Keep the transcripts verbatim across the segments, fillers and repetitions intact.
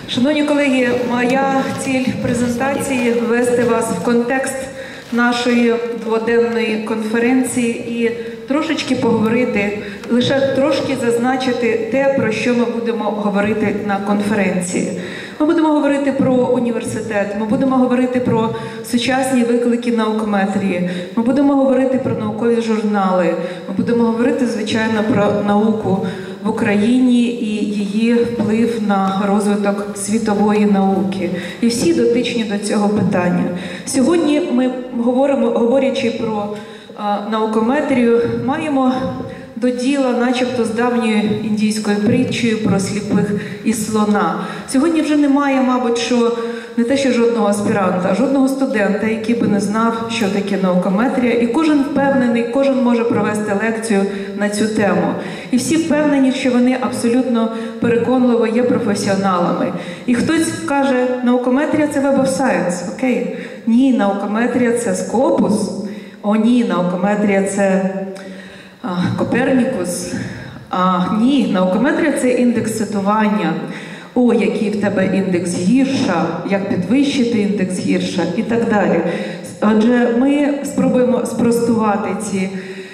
Шановні колеги, моя ціль презентації – ввести вас в контекст нашої дводенної конференції і трошечки поговорити, лише трошки зазначити те, про що ми будемо говорити на конференції. Ми будемо говорити про університет, ми будемо говорити про сучасні виклики наукометрії, ми будемо говорити про наукові журнали, ми будемо говорити, звичайно, про науку в Україні і її вплив на розвиток світової науки. І всі дотичні до цього питання. Сьогодні ми говоримо, говорячи про а, наукометрію, маємо до діла начебто з давньою індійською притчею про сліпих і слона. Сьогодні вже немає, мабуть, що не те, що жодного аспіранта, а жодного студента, який би не знав, що таке наукометрія. І кожен впевнений, кожен може провести лекцію на цю тему. І всі впевнені, що вони абсолютно переконливо є професіоналами. І хтось каже, наукометрія – це Web of Science. Окей. Ні, наукометрія – це Scopus. О, ні, наукометрія – це а, Копернікус. А, ні, наукометрія – це індекс цитування. О, який в тебе індекс гірша, як підвищити індекс гірша і так далі. Отже, ми спробуємо спростувати ці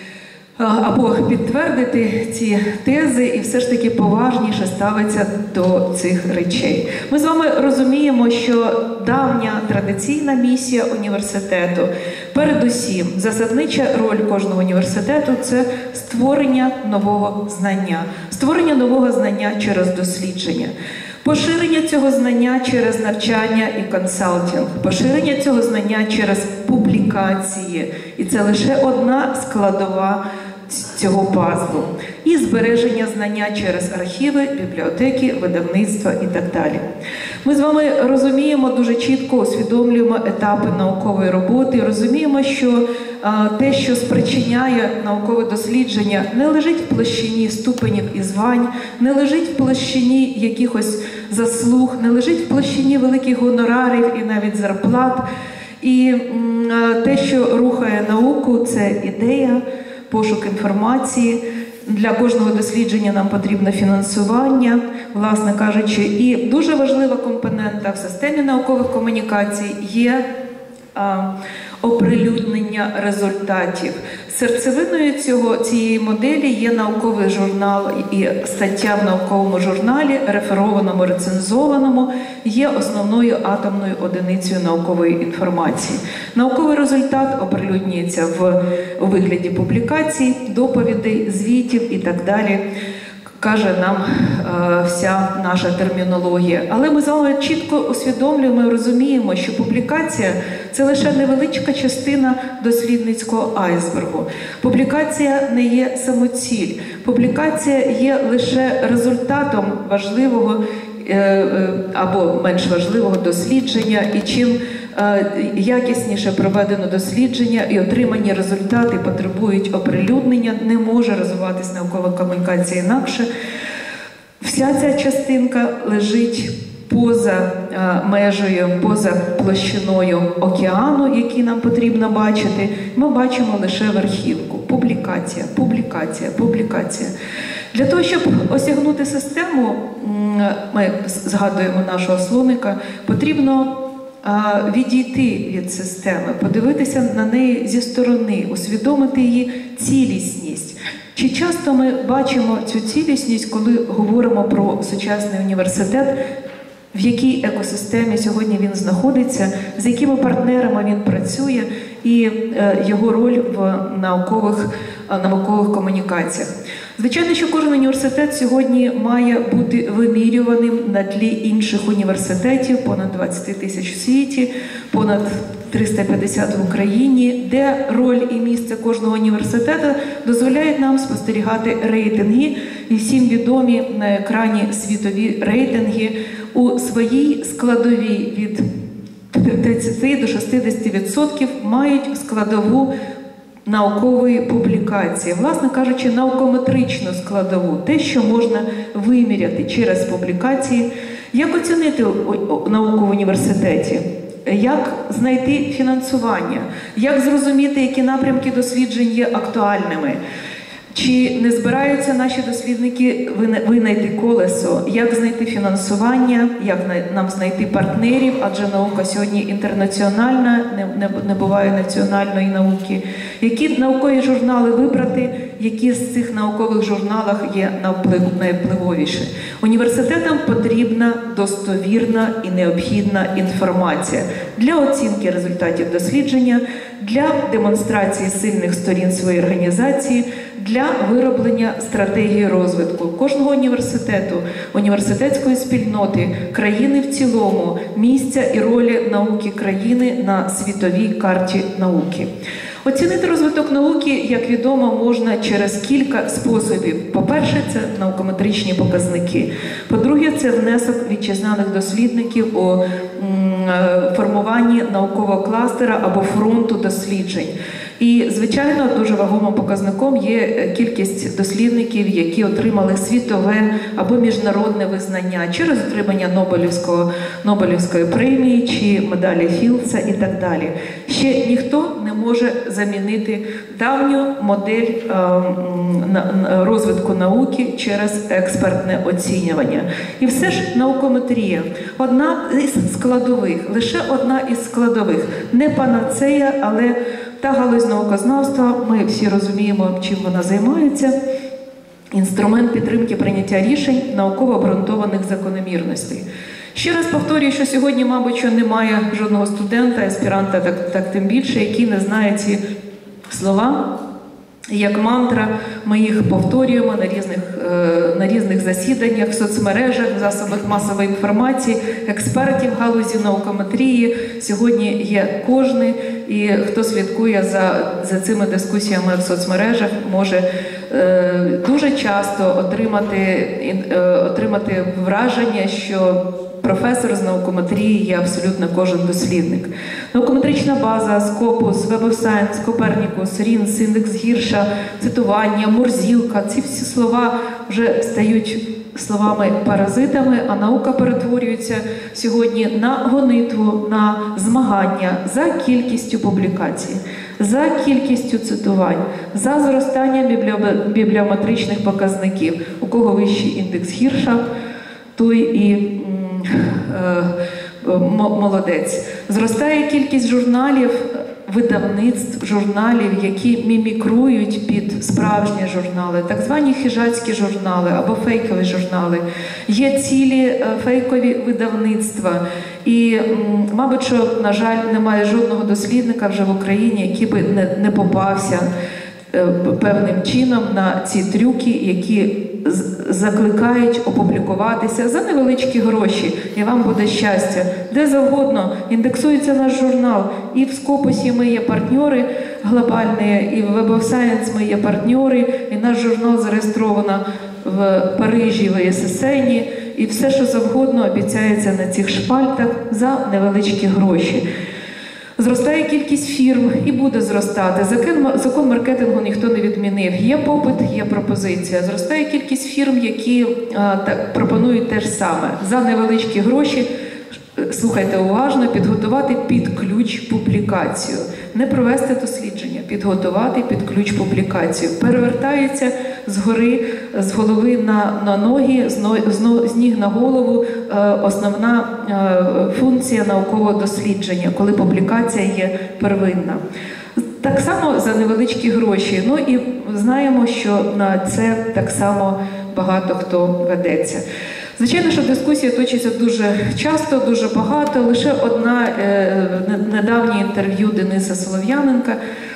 або підтвердити ці тези і все ж таки поважніше ставиться до цих речей. Ми з вами розуміємо, що давня традиційна місія університету, передусім, засаднича роль кожного університету – це створення нового знання. Створення нового знання через дослідження. Поширення цього знання через навчання і консалтинг, поширення цього знання через публікації. І це лише одна складова цього пазлу. І збереження знання через архіви, бібліотеки, видавництва і так далі. Ми з вами розуміємо, дуже чітко усвідомлюємо етапи наукової роботи, розуміємо, що а, те, що спричиняє наукове дослідження, не лежить в площині ступенів і звань, не лежить в площині якихось заслуг, не лежить в площині великих гонорарів і навіть зарплат. І м, те, що рухає науку, це ідея, пошук інформації. Для кожного дослідження нам потрібно фінансування, власне кажучи. І дуже важлива компонента в системі наукових комунікацій є а, оприлюднення результатів. Серцевиною цього, цієї моделі є науковий журнал і стаття в науковому журналі, реферованому, рецензованому, є основною атомною одиницею наукової інформації. Науковий результат оприлюднюється в, у вигляді публікацій, доповідей, звітів і так далі, каже нам е, вся наша термінологія. Але ми з вами чітко усвідомлюємо і розуміємо, що публікація – це лише невеличка частина дослідницького айсбергу. Публікація не є самоціль. Публікація є лише результатом важливого е, е, або менш важливого дослідження, і чим якісніше проведено дослідження і отримані результати потребують оприлюднення, не може розвиватися наукова комунікація інакше. Вся ця частинка лежить поза межею, поза площиною океану, який нам потрібно бачити. Ми бачимо лише верхівку. Публікація, публікація, публікація. Для того, щоб осягнути систему, ми згадуємо нашого слоника, потрібно відійти від системи, подивитися на неї зі сторони, усвідомити її цілісність. Чи часто ми бачимо цю цілісність, коли говоримо про сучасний університет, в якій екосистемі сьогодні він знаходиться, з якими партнерами він працює і його роль в наукових, наукових комунікаціях. Звичайно, що кожен університет сьогодні має бути вимірюваним на тлі інших університетів, понад двадцять тисяч в світі, понад триста п'ятдесят в Україні, де роль і місце кожного університету дозволяють нам спостерігати рейтинги, і всім відомі на екрані світові рейтинги у своїй складовій від тридцяти до шістдесяти відсотків мають складову наукової публікації, власне кажучи, наукометричну складову, те, що можна виміряти через публікації. Як оцінити науку в університеті? Як знайти фінансування? Як зрозуміти, які напрямки досліджень є актуальними? Чи не збираються наші дослідники винайти колесо, як знайти фінансування, як нам знайти партнерів, адже наука сьогодні інтернаціональна, не, не, не буває національної науки. Які наукові журнали вибрати, які з цих наукових журналах є найвпливовіші. Університетам потрібна достовірна і необхідна інформація для оцінки результатів дослідження, для демонстрації сильних сторін своєї організації, для вироблення стратегії розвитку кожного університету, університетської спільноти, країни в цілому, місця і ролі науки країни на світовій карті науки. Оцінити розвиток науки, як відомо, можна через кілька способів. По-перше, це наукометричні показники. По-друге, це внесок вітчизняних дослідників у формуванні наукового кластера або фронту досліджень. І, звичайно, дуже вагомим показником є кількість дослідників, які отримали світове або міжнародне визнання через отримання Нобелівського, Нобелівської премії чи медалі Філдса і так далі. Ще ніхто не може замінити давню модель розвитку науки через експертне оцінювання. І все ж наукометрія – одна із складових, лише одна із складових. Не панацея, але та галузь наукознавства, ми всі розуміємо, чим вона займається, інструмент підтримки прийняття рішень науково обґрунтованих закономірностей. Ще раз повторюю, що сьогодні, мабуть, що немає жодного студента, аспіранта, так, так тим більше, який не знає ці слова. Як мантра, ми їх повторюємо на різних, на різних засіданнях, в соцмережах, в засобах масової інформації, експертів в галузі наукометрії. Сьогодні є кожний, і хто слідкує за, за цими дискусіями в соцмережах, може е, дуже часто отримати, е, отримати враження, що професор з наукометрії є абсолютно кожен дослідник. Наукометрична база, Scopus, Web of Science, Copernicus, рінс, індекс Гірша, цитування, мурзілка – ці всі слова вже стають словами-паразитами, а наука перетворюється сьогодні на гонитву, на змагання за кількістю публікацій, за кількістю цитувань, за зростання бібліометричних показників. У кого вищий індекс Гірша, той і молодець. Зростає кількість журналів, видавництв, журналів, які мімікрують під справжні журнали, так звані хижацькі журнали або фейкові журнали. Є цілі фейкові видавництва. І, мабуть, що, на жаль, немає жодного дослідника вже в Україні, який би не, не попався певним чином на ці трюки, які закликають опублікуватися за невеличкі гроші, і вам буде щастя. Де завгодно індексується наш журнал. І в Scopus ми є партнери глобальні, і в Web of Science ми є партнери, і наш журнал зареєстровано в Парижі, в ЕССНі, і все, що завгодно обіцяється на цих шпальтах за невеличкі гроші. Зростає кількість фірм і буде зростати. Закон, закон маркетингу ніхто не відмінив. Є попит, є пропозиція. Зростає кількість фірм, які а, так, пропонують те ж саме. За невеличкі гроші, слухайте уважно, підготувати під ключ публікацію. Не провести дослідження, підготувати під ключ публікацію. Перевертається згори, з голови на, на ноги, з, но, з, но, з ніг на голову е, основна е, функція наукового дослідження, коли публікація є первинна. Так само за невеличкі гроші. Ну і знаємо, що на це так само багато хто ведеться. Звичайно, що дискусія точиться дуже часто, дуже багато. Лише одна е, недавнє інтерв'ю Дениса Солов'яненка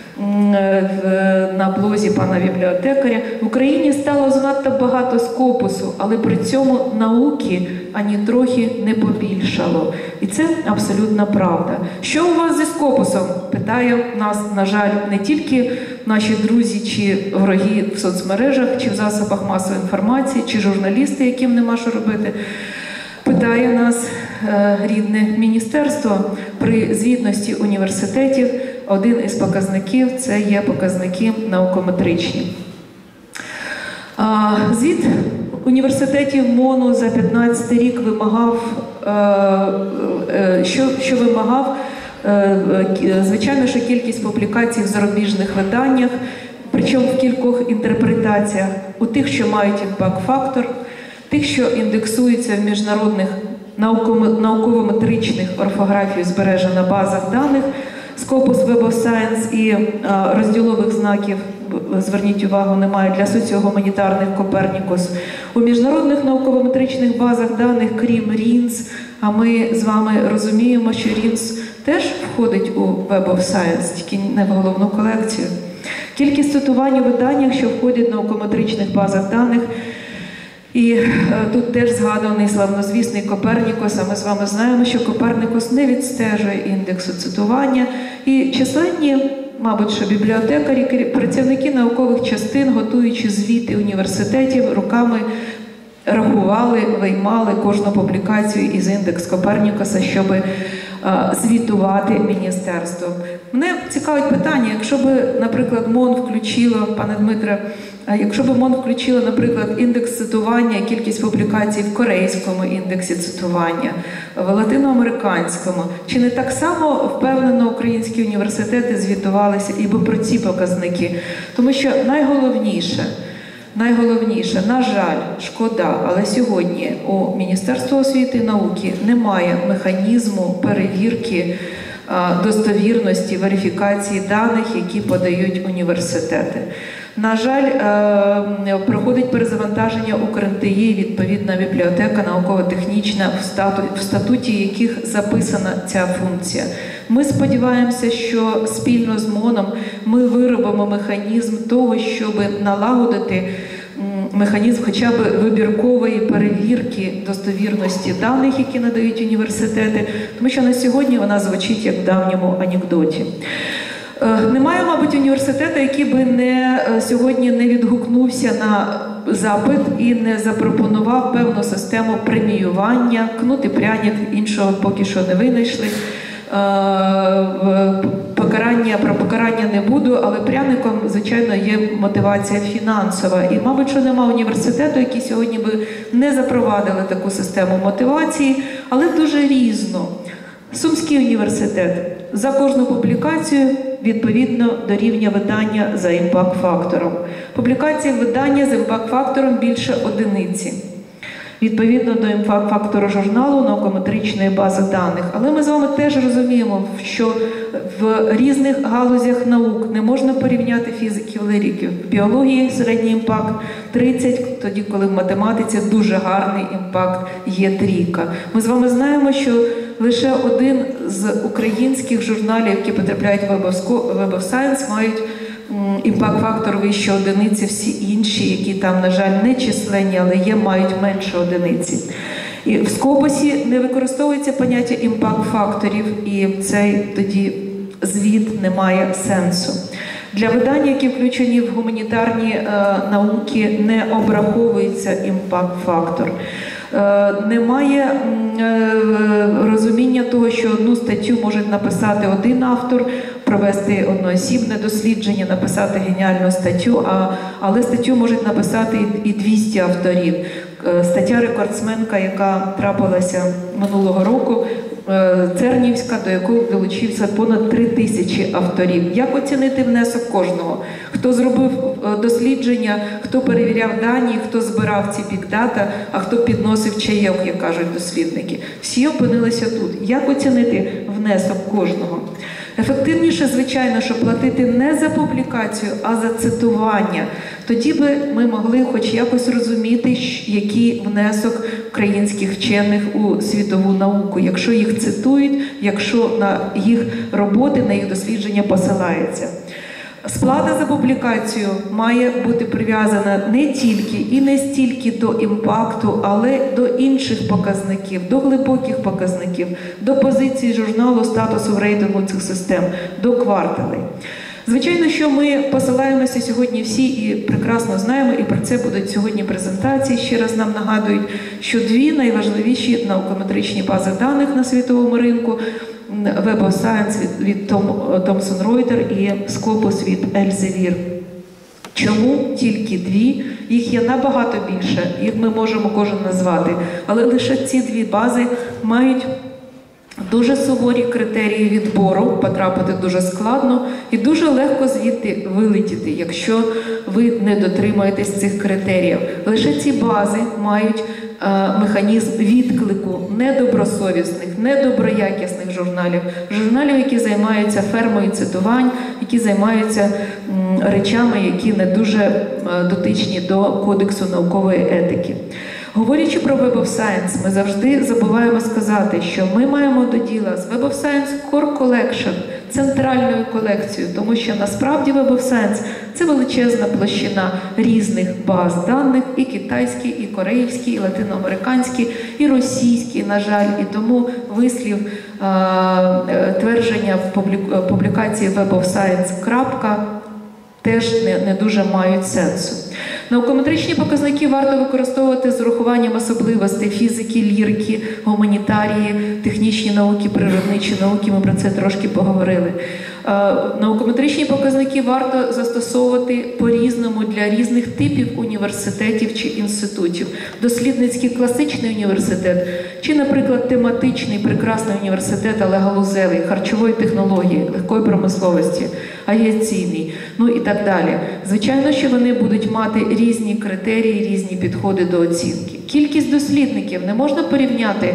е, на блозі пана бібліотекаря. В Україні стало занадто багато Scopus'у, але при цьому науки ані трохи не побільшало. І це абсолютна правда. Що у вас зі Scopus'ом? Питає нас, на жаль, не тільки наші друзі чи вороги в соцмережах, чи в засобах масової інформації, чи журналісти, яким нема що робити. Питає нас е, рідне міністерство. При звітності університетів один із показників – це є показники наукометричні. А, звіт університетів МОНу за п'ятнадцятий рік вимагав, е, е, що, що вимагав, звичайно, що кількість публікацій в зарубіжних виданнях, причому в кількох інтерпретаціях. У тих, що мають імпакт-фактор, тих, що індексуються в міжнародних науково-метричних орфографій збережень на базах даних, Scopus Web of Science і а, розділових знаків, зверніть увагу, немає для соціогуманітарних Copernicus. У міжнародних науково-метричних базах даних, крім рінс, а ми з вами розуміємо, що рінс теж входить у Web of Science, тільки не в головну колекцію. Кількість цитувань у виданнях, що входять в науково-метричних базах даних, і е, тут теж згаданий славнозвісний Копернікус, а ми з вами знаємо, що Копернікус не відстежує індексу цитування, і численні, мабуть, що бібліотекарі, працівники наукових частин, готуючи звіти університетів, руками рахували, виймали кожну публікацію із індекс Копернікуса, щоб е, звітувати міністерство. Мене цікавить питання, якщо б, наприклад, МОН включило, пане Дмитре, якщо б МОН включило, наприклад, індекс цитування, кількість публікацій в корейському індексі цитування, в латиноамериканському, чи не так само впевнено українські університети звітувалися і би про ці показники? Тому що найголовніше, найголовніше, на жаль, шкода, але сьогодні у Міністерства освіти і науки немає механізму перевірки достовірності, верифікації даних, які подають університети. На жаль, проходить перезавантаження УкрНТІ, відповідна бібліотека науково-технічна, в статуті яких записана ця функція. Ми сподіваємося, що спільно з МОНом ми виробимо механізм того, щоб налагодити механізм хоча б вибіркової перевірки достовірності даних, які надають університети, тому що на сьогодні вона звучить як в давньому анекдоті. Немає, мабуть, університету, який би не, сьогодні не відгукнувся на запит і не запропонував певну систему преміювання, кнут і пряник, іншого поки що не винайшли. Покарання, про покарання не буду, але пряником, звичайно, є мотивація фінансова. І, мабуть, що нема університету, який сьогодні би не запровадили таку систему мотивації, але дуже різно. Сумський університет за кожну публікацію відповідно до рівня видання за імпакт-фактором. Публікації видання за імпакт-фактором більше одиниці. Відповідно до імпакт-фактору журналу науково-метричної бази даних. Але ми з вами теж розуміємо, що в різних галузях наук не можна порівняти фізиків, ліриків. В біології середній імпакт тридцять, тоді коли в математиці дуже гарний імпакт є трійка. Ми з вами знаємо, що лише один з українських журналів, які потрапляють в Web of Science, мають імпакт-фактор вище одиниці, всі інші, які там, на жаль, не численні, але є, мають менше одиниці. І в Скопусі не використовується поняття імпакт-факторів, і цей тоді звіт не має сенсу. Для видань, які включені в гуманітарні е, науки, не обраховується імпакт-фактор. Е, немає е, розуміння того, що одну статтю може написати один автор, провести одноосібне дослідження, написати геніальну статтю, а, але статтю можуть написати і, і двісті авторів. Е, стаття рекордсменка, яка трапилася минулого року, Цернівська, до якої долучився понад три тисячі авторів. Як оцінити внесок кожного? Хто зробив дослідження, хто перевіряв дані, хто збирав ці бікдата, а хто підносив чайок, як кажуть дослідники. Всі опинилися тут. Як оцінити внесок кожного? Ефективніше, звичайно, що платити не за публікацію, а за цитування. Тоді би ми могли хоч якось розуміти, який внесок українських вчених у світову науку, якщо їх цитують, якщо на їх роботи, на їх дослідження посилається. Сплата за публікацію має бути прив'язана не тільки і не стільки до імпакту, але до інших показників, до глибоких показників, до позиції журналу, статусу в рейтингу цих систем, до кварталей. Звичайно, що ми посилаємося сьогодні всі і прекрасно знаємо, і про це будуть сьогодні презентації, ще раз нам нагадують, що дві найважливіші наукометричні бази даних на світовому ринку – Web of Science від, від Thomson Reuters і Scopus від Elsevier. Чому тільки дві? Їх є набагато більше, їх ми можемо кожен назвати, але лише ці дві бази мають Дуже суворі критерії відбору, потрапити дуже складно і дуже легко звідти вилетіти, якщо ви не дотримуєтесь цих критеріїв. Лише ці бази мають е, механізм відклику недобросовісних, недоброякісних журналів, журналів, які займаються фермою цитувань, які займаються м, речами, які не дуже е, дотичні до Кодексу наукової етики. Говорячи про Web of Science, ми завжди забуваємо сказати, що ми маємо до діла з Web of Science Core Collection, центральною колекцією, тому що насправді Web of Science – це величезна площина різних баз даних, і китайські, і корейські, і латиноамериканські, і російські, на жаль, і тому вислів, твердження в публікації Web of Science крапка теж не, не дуже мають сенсу. Наукометричні показники варто використовувати з урахуванням особливостей фізики, лірики, гуманітарії, технічні науки, природничі науки, ми про це трошки поговорили. Наукометричні показники варто застосовувати по-різному для різних типів університетів чи інститутів. Дослідницький класичний університет, чи, наприклад, тематичний прекрасний університет, але галузевий, харчової технології, легкої промисловості, авіаційний, ну і так далі. Звичайно, що вони будуть мати різні критерії, різні підходи до оцінки. Кількість дослідників не можна порівняти,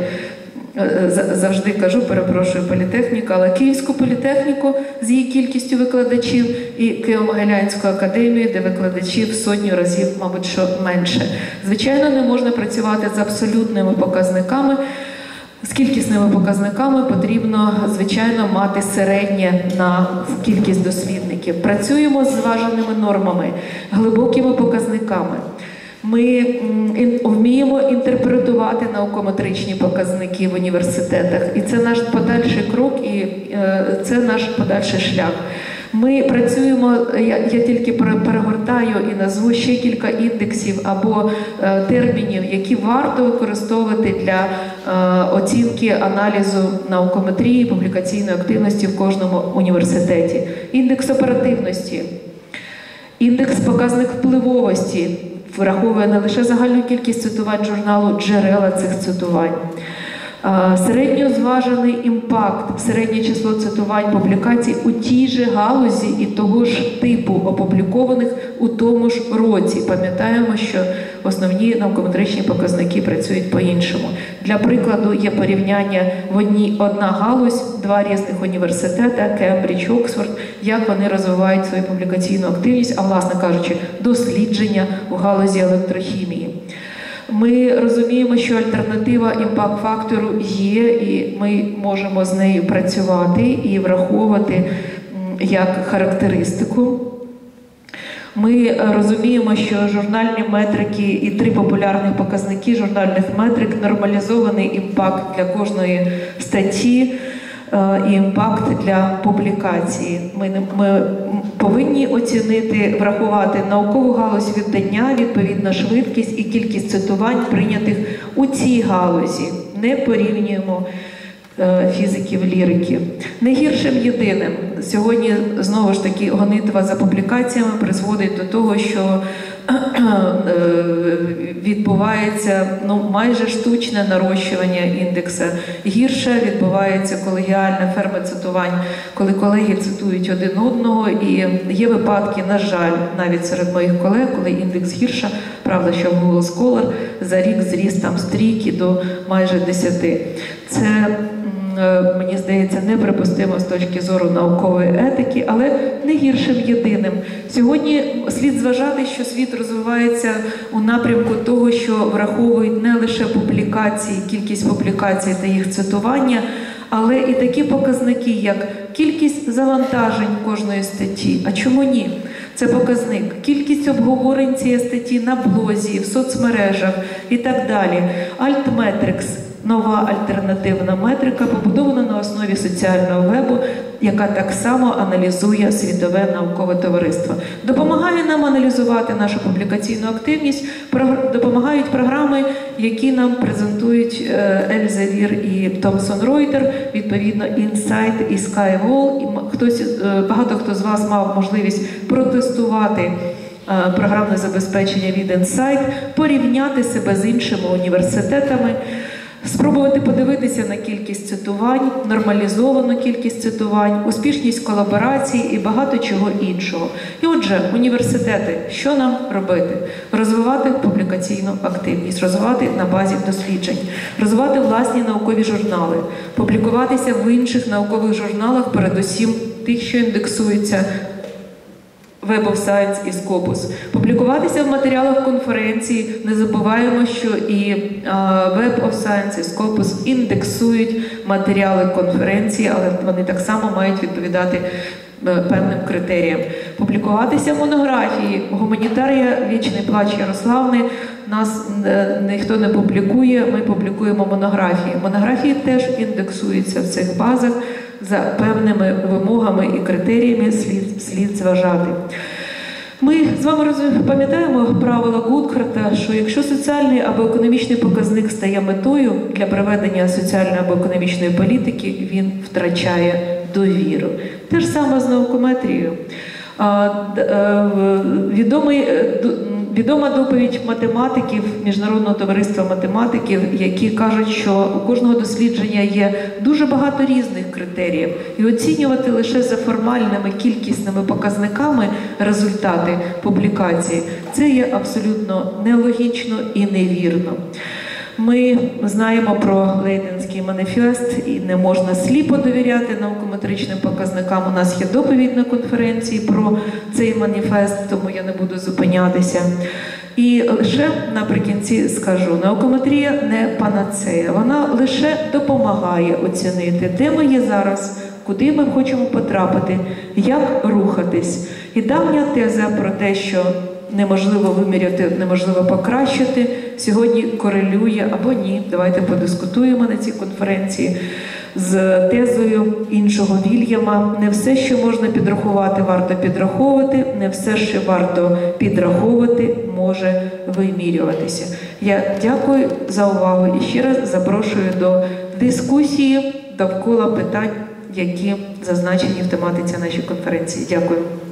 завжди кажу, перепрошую, політехніку, але Київську політехніку з її кількістю викладачів і Києво-Могилянську академію, де викладачів сотню разів, мабуть, що менше. Звичайно, не можна працювати з абсолютними показниками. З кількісними показниками потрібно, звичайно, мати середнє на кількість дослідників. Працюємо з зваженими нормами, глибокими показниками. Ми вміємо інтерпретувати наукометричні показники в університетах. І це наш подальший крок, і це наш подальший шлях. Ми працюємо, я, я тільки перегортаю і назву ще кілька індексів або е, термінів, які варто використовувати для е, оцінки аналізу наукометрії, публікаційної активності в кожному університеті. Індекс оперативності, індекс показник впливовості, враховує не лише загальну кількість цитувань журналу, джерела цих цитувань. Середньозважений імпакт, середнє число цитувань публікацій у тій же галузі і того ж типу, опублікованих у тому ж році. Пам'ятаємо, що основні наукометричні показники працюють по-іншому. Для прикладу є порівняння в одній одна галузь, два різних університети, Кембридж, Оксфорд, як вони розвивають свою публікаційну активність, а власне кажучи, дослідження у галузі електрохімії. Ми розуміємо, що альтернатива імпакт-фактору є, і ми можемо з нею працювати і враховувати як характеристику. Ми розуміємо, що журнальні метрики і три популярних показники журнальних метрик – нормалізований імпакт для кожної статті і імпакт для публікації. Ми, ми повинні оцінити, врахувати наукову галузь віддання, відповідна швидкість і кількість цитувань, прийнятих у цій галузі. Не порівнюємо фізиків, лірики. Не гіршим єдиним. Сьогодні, знову ж таки, гонитва за публікаціями призводить до того, що відбувається ну, майже штучне нарощування індекса. Гірше відбувається колегіальна ферма цитувань, коли колеги цитують один одного, і є випадки, на жаль, навіть серед моїх колег, коли індекс гірше, правда, що в Google Scholar за рік зріс там з трійки до майже десяти. Це, мені здається, неприпустимо з точки зору наукової етики, але не гіршим єдиним. Сьогодні слід зважати, що світ розвивається у напрямку того, що враховують не лише публікації, кількість публікацій та їх цитування, але і такі показники, як кількість завантажень кожної статті. А чому ні? Це показник. Кількість обговорень цієї статті на блозі, в соцмережах і так далі. Altmetrics – нова альтернативна метрика, побудована на основі соціального вебу, яка так само аналізує світове наукове товариство. Допомагає нам аналізувати нашу публікаційну активність, допомагають програми, які нам презентують Elsevier і Thomson Reuters, відповідно Insight і Skywall. Хтось, багато хто з вас мав можливість протестувати програмне забезпечення від Insight, порівняти себе з іншими університетами. Спробувати подивитися на кількість цитувань, нормалізовану кількість цитувань, успішність колаборацій і багато чого іншого. І отже, університети, що нам робити? Розвивати публікаційну активність, розвивати на базі досліджень, розвивати власні наукові журнали, публікуватися в інших наукових журналах, передусім тих, що індексуються Web of Science і Scopus. Публікуватися в матеріалах конференції. Не забуваємо, що і uh, Web of Science і Scopus індексують матеріали конференції, але вони так само мають відповідати uh, певним критеріям. Публікуватися в монографії. Гуманітарія «Вічний плач Ярославни» нас uh, ніхто не публікує, ми публікуємо монографії. Монографії теж індексуються в цих базах, за певними вимогами і критеріями слід, слід зважати. Ми з вами пам'ятаємо правила Гудкарта, що якщо соціальний або економічний показник стає метою для проведення соціальної або економічної політики, він втрачає довіру. Те ж саме з наукометрією. Відомий, відома доповідь математиків, Міжнародного товариства математиків, які кажуть, що у кожного дослідження є дуже багато різних критеріїв. І оцінювати лише за формальними кількісними показниками результати публікації – це є абсолютно нелогічно і невірно. Ми знаємо про Лейденський маніфест, і не можна сліпо довіряти наукометричним показникам. У нас є доповідь на конференції про цей маніфест, тому я не буду зупинятися. І лише наприкінці скажу, наукометрія не панацея, вона лише допомагає оцінити, де ми є зараз, куди ми хочемо потрапити, як рухатись. І давня теза про те, що неможливо виміряти, неможливо покращити, сьогодні корелює або ні. Давайте подискутуємо на цій конференції з тезою іншого Вільяма. Не все, що можна підрахувати, варто підраховувати, не все, що варто підраховувати, може вимірюватися. Я дякую за увагу і ще раз запрошую до дискусії довкола питань, які зазначені в тематиці нашої конференції. Дякую.